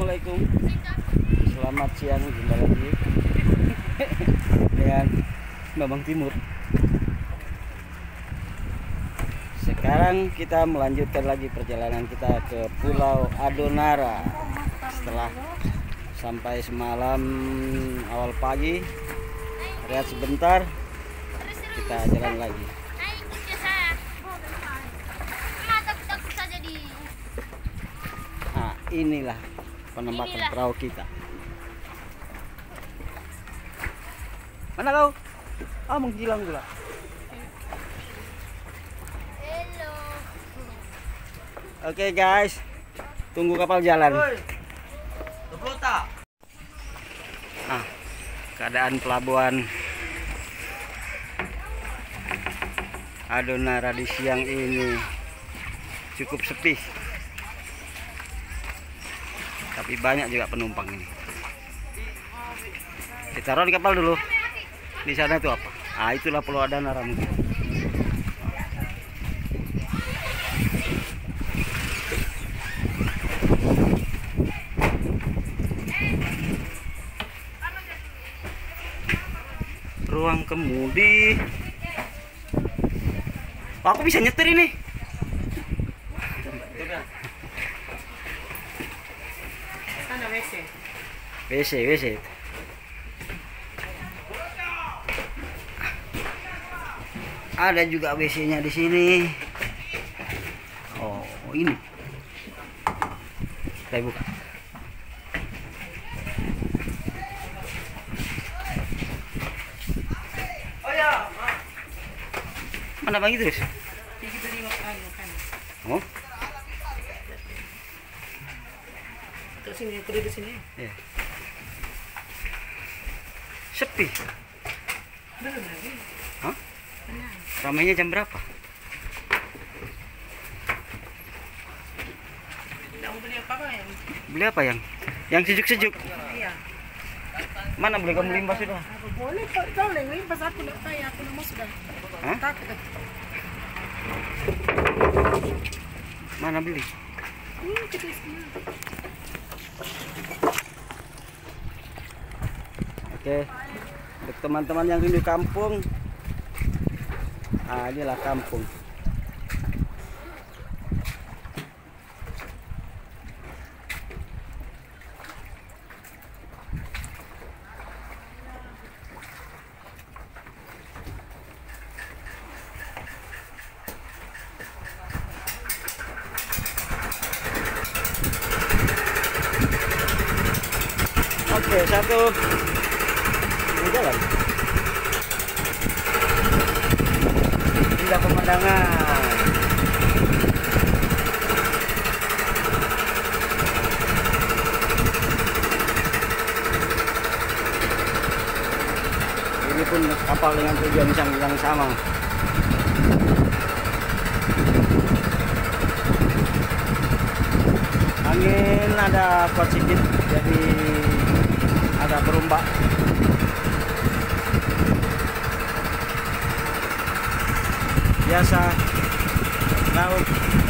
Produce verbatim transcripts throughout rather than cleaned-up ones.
Assalamualaikum, selamat siang, jumpa lagi dengan Babang Timur. Sekarang kita melanjutkan lagi perjalanan kita ke Pulau Adonara. Setelah sampai semalam awal pagi, rehat sebentar, kita jalan lagi. Nah, inilah penampakan perahu kita. Mana kau? Ah, menghilang pula. Hello. Oke guys, tunggu kapal jalan. Nah, keadaan pelabuhan Adonara di siang ini cukup sepi, tapi banyak juga penumpang ini. Kita taruh di kapal dulu. Di sana itu apa? Ah, itulah Pulau Adonara mungkin. Ruang kemudi. Oh, aku bisa nyetir ini. Sana W C. W C, W C. Ada juga W C-nya di sini. Oh, ini. Kita buka. Oh ya, Mana Bang Idris? Oh, terus sini, aku di sini. iya. Sepi. Belum lagi. Hah? Tenang. Ramainya jam berapa? Tidak mau beli apa-apa ya? Beli apa yang? Yang sejuk-sejuk. Iya. Mana boleh kamu limbah sudah? Apa boleh? Kau kau yang limpas aku nak kaya, aku nak mau sudah. Hah? Takut. Mana beli? Hmm, kita sini. Oke, untuk teman-teman yang rindu kampung, ah, inilah kampung. Oke, satu. Ini jalan. Indah pemandangan. Ini pun kapal dengan tujuan yang yang sama. Angin ada kuat sedikit, jadi agak berombak. Biasa laut.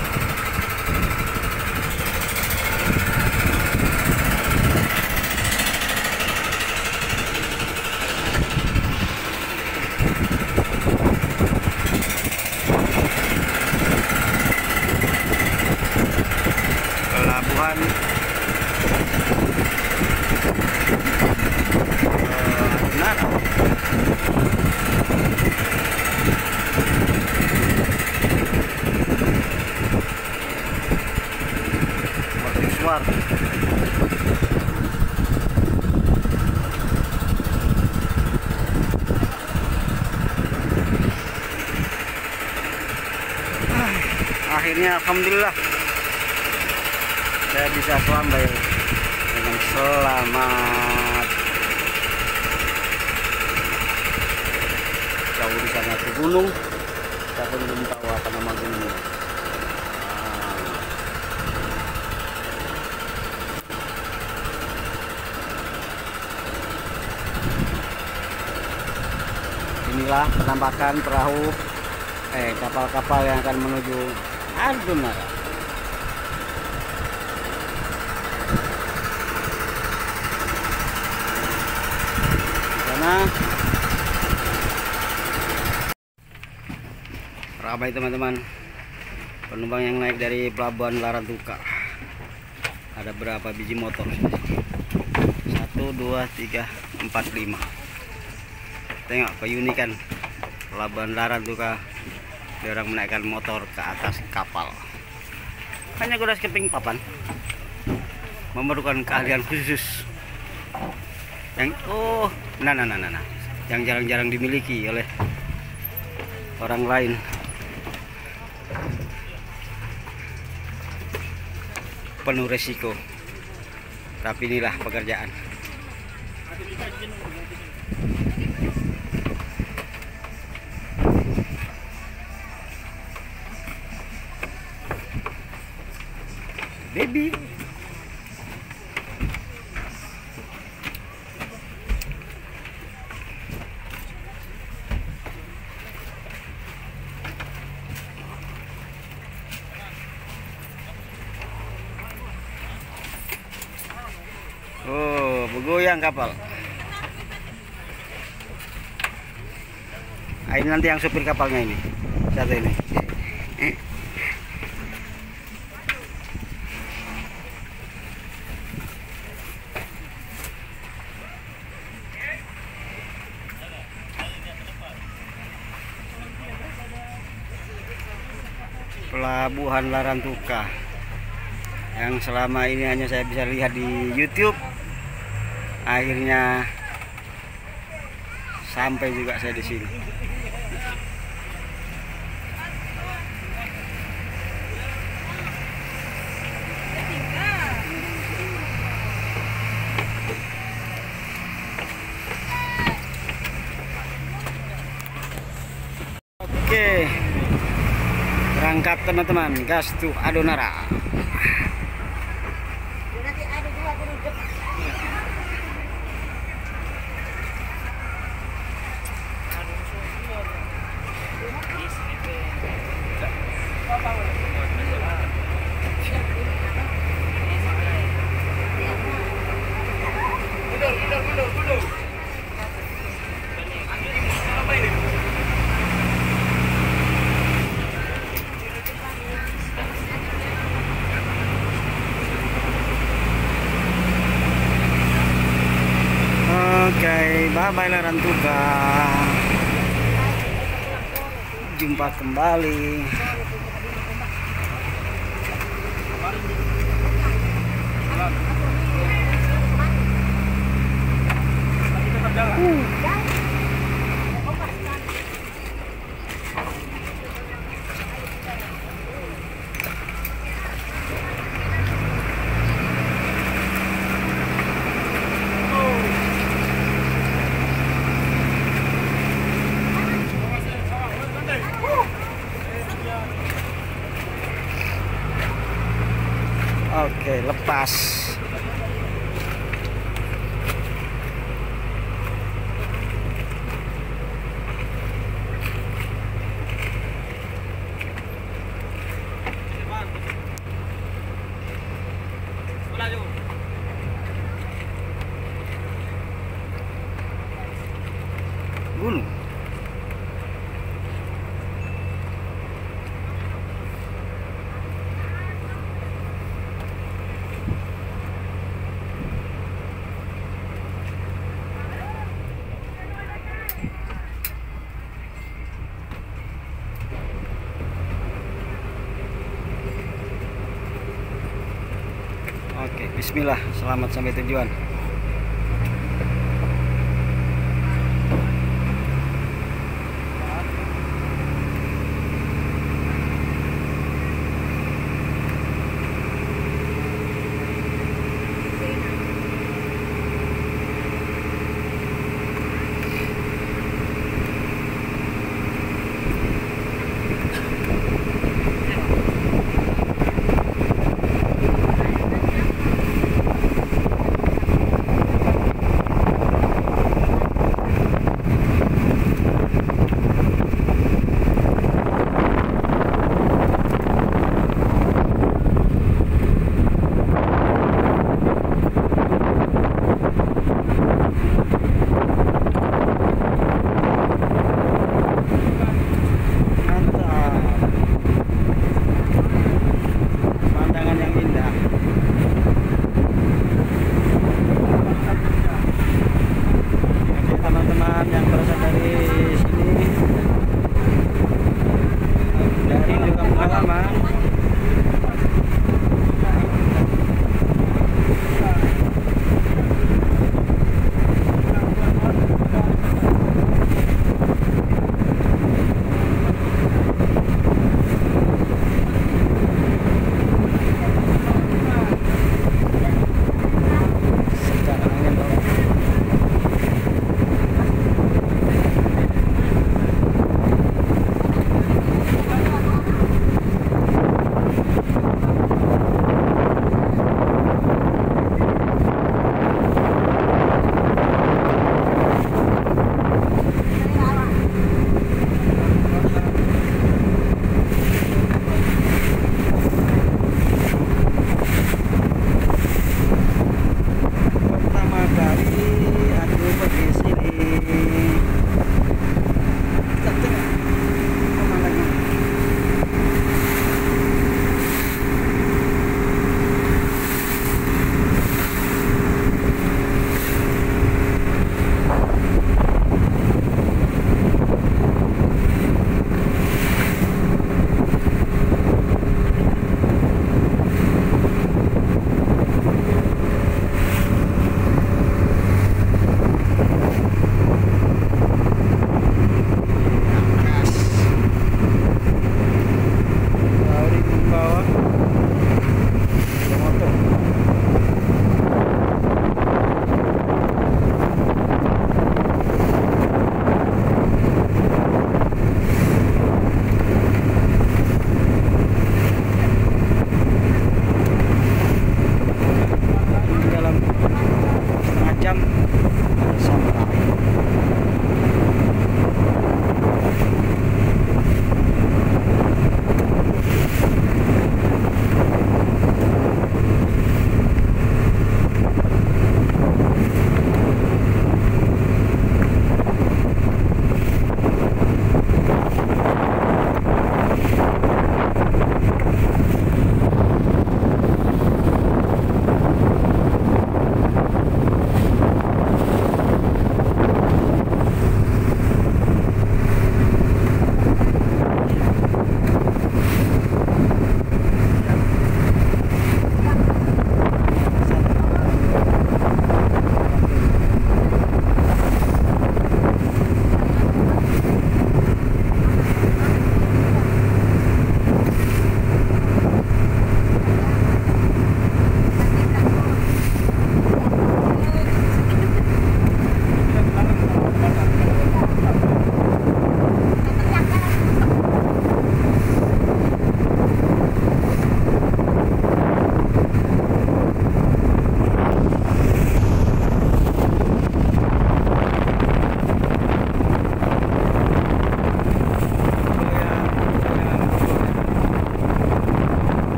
Pelabuhan Adonara. Mercusuar. Akhirnya alhamdulillah saya bisa selambai dengan selamat. Jauh di sana ke gunung, kita pun belum tahu apa nama gunungnya. Inilah penampakan perahu eh kapal-kapal yang akan menuju Adonara. sana. Ramai teman-teman penumpang yang naik dari pelabuhan Larantuka. Ada berapa biji motor? Satu, dua, tiga, empat, lima. Tengok keunikan pelabuhan Larantuka. Dia orang menaikkan motor ke atas kapal. Hanya kuda keping papan. Memerlukan keahlian khusus. Yang oh, nah nah nah nah, nah. yang jarang-jarang dimiliki oleh orang lain. Penuh resiko, tapi inilah pekerjaan. Baby. Oh, bergoyang kapal. Ah, ini nanti yang supir kapalnya ini. Satu ini. Pelabuhan Larantuka yang selama ini hanya saya bisa lihat di YouTube, akhirnya sampai juga saya di sini. Oke, berangkat teman-teman, gas tuh Adonara. Oke, bye-bye Larantuka. Jumpa kembali. Uh. Oke, lepas. Gunung. Oke, bismillah, selamat sampai tujuan.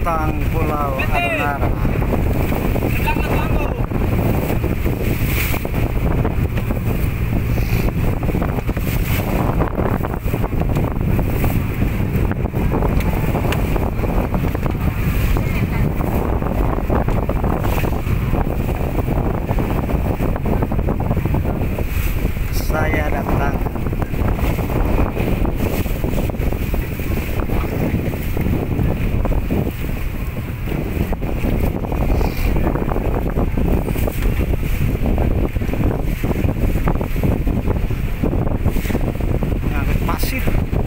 datang Pulau Adonara. Saya datang. Ngangkut pasir.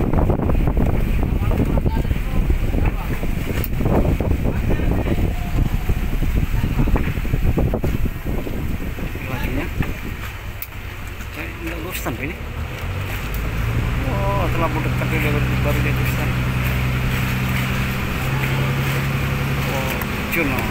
Laginya kayak nggak lurus sampai ini. Oh, terlalu dekat dia baru baru dia lurus. Oh, Juno.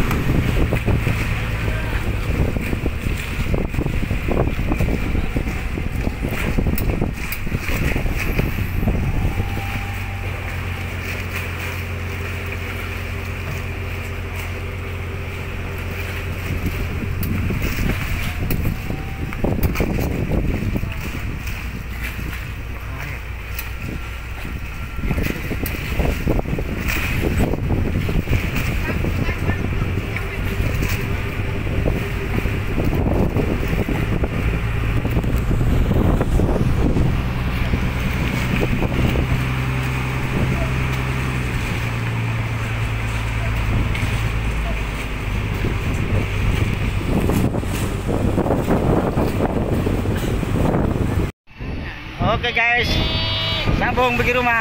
Oke guys, sambung pergi rumah.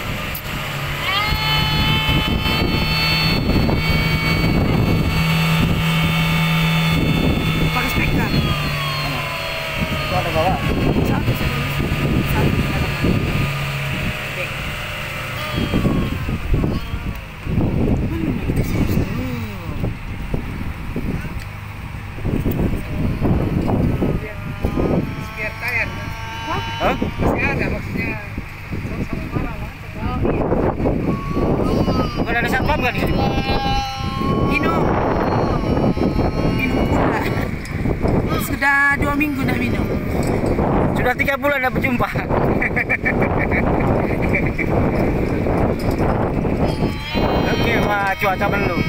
Pakai speaker. Itu ada bawa. Satu satu. Satu. Dek. Spare tire. Hah? Masih ada maksudnya. Sama-sama marah lah. Oh iya. Bukan ada satpam kan di situ? Minum. Minum pula. Sudah dua minggu nak minum. Sudah tiga bulan tidak berjumpa. Oke, wah cuaca mendung.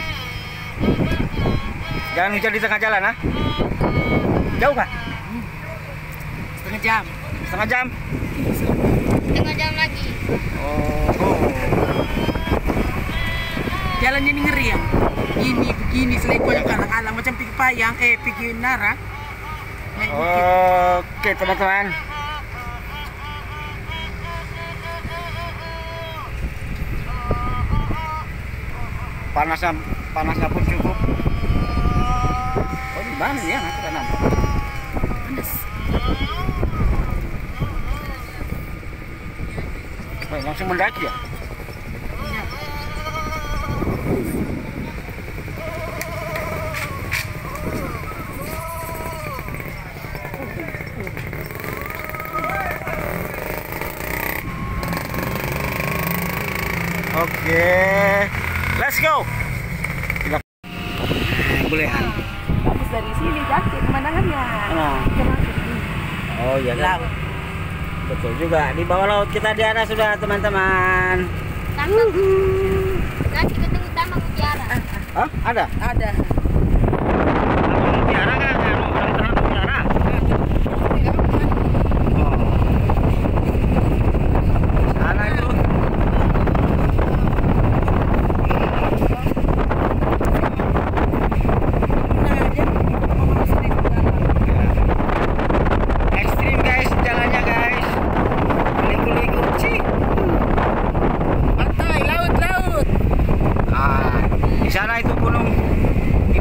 Jangan hujan di tengah jalan, ah. Jauh kah? Setengah jam. Setengah jam? Setengah jam lagi. Oh, oh. Jalannya ini ngeri ya. Gini begini seleko yang kalang-kalang macam pergi Payang eh pergi Nara. Naik bukit. Oke teman-teman. Panasnya panasnya pun cukup. Oh di mana ya? Aku tak nampak. Panas. Oh, langsung mendaki ya? Iya. Oke, let's go. Nah, boleh. Bagus dari sini jati pemandangannya. Nah. Oh iya kan? Laut. Betul juga. Di bawah laut kita di atas sudah teman-teman. Tambang. Nanti ketemu tambang mutiara. Hah? Ada? Ada. Mutiara kan? Dari terang mutiara. Oh. Sana itu. Ekstrim guys jalannya guys. Liku-liku cih. Pantai, laut, laut. Ah, di sana itu gunung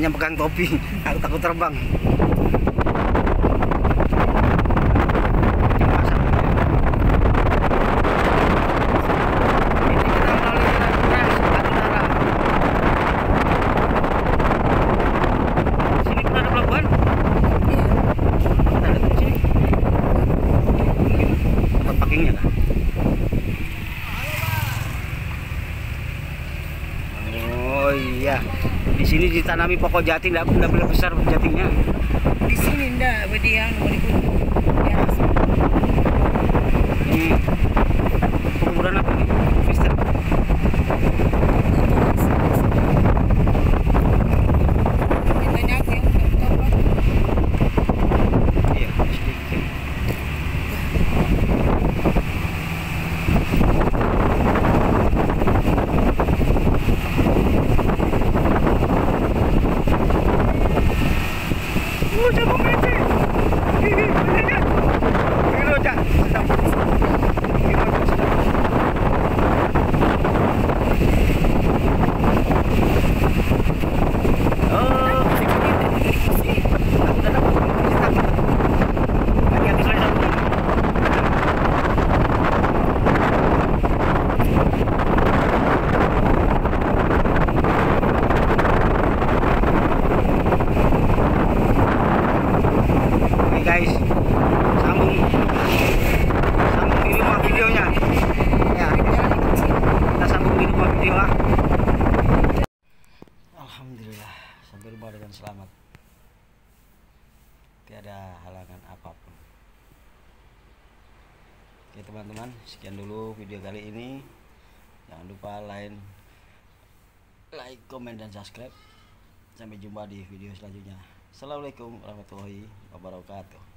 Temennya pegang topi, aku takut terbang. Ini kita melalui jalan keras, Batu Nara. Sini pun ada pelabuhan. Iya. Ada di sini. Mungkin tempat parkingnya kah? Oh iya, di sini ditanami pokok jati, tidak tidak boleh besar jatinya. Di sini ndak bediang mau dikutuk. Ya. Ini pekuburan apa nih? Mister? Tanya aku yang tahu apa. Iya, sedikit. Oh, cabut mete. Hihi, lihat. Ini loh, Cak. Sedap. Ini loh, Cak, sedap. Oh, aku dah dapat. Sedap. Lagi habis saya sambung. Oke guys, sambung sambung di rumah videonya ya, kita sambung di rumah video lah. Alhamdulillah sampai rumah dengan selamat, tiada halangan apapun. Oke teman-teman, sekian dulu video kali ini. Jangan lupa like like komen dan subscribe. Sampai jumpa di video selanjutnya. Assalamualaikum warahmatullahi wabarakatuh.